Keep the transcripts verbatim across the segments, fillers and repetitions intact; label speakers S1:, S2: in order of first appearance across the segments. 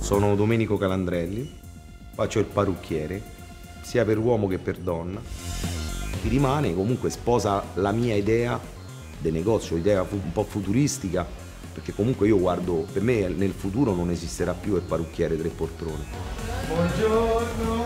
S1: Sono Domenico Calandrelli, faccio il parrucchiere, sia per uomo che per donna. Chi rimane comunque sposa la mia idea del negozio, idea un po' futuristica, perché comunque io guardo, per me nel futuro non esisterà più il parrucchiere tre poltrone.
S2: Buongiorno!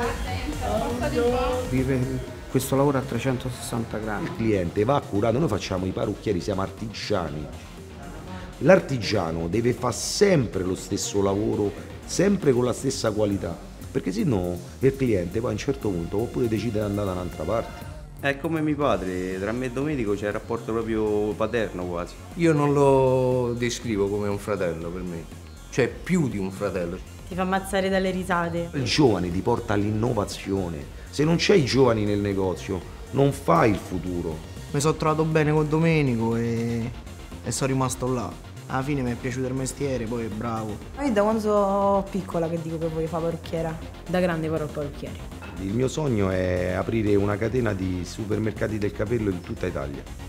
S3: Vive questo lavoro a trecentosessanta gradi.
S1: Il cliente va curato, noi facciamo i parrucchieri, siamo artigiani. L'artigiano deve fare sempre lo stesso lavoro, sempre con la stessa qualità, perché se no il cliente poi a un certo punto può pure decidere di andare da un'altra parte.
S4: È come mio padre, tra me e Domenico c'è il rapporto proprio paterno quasi.
S2: Io non lo descrivo come un fratello per me, cioè più di un fratello.
S5: Ti fa ammazzare dalle risate.
S1: Il giovane ti porta all'innovazione. Se non c'è i giovani nel negozio, non fai il futuro.
S3: Mi sono trovato bene con Domenico e, e sono rimasto là. Alla fine mi è piaciuto il mestiere, poi è bravo.
S5: Io da quando sono piccola che dico che voglio fare parrucchiera. Da grande farò il parrucchiere.
S1: Il mio sogno è aprire una catena di supermercati del capello in tutta Italia.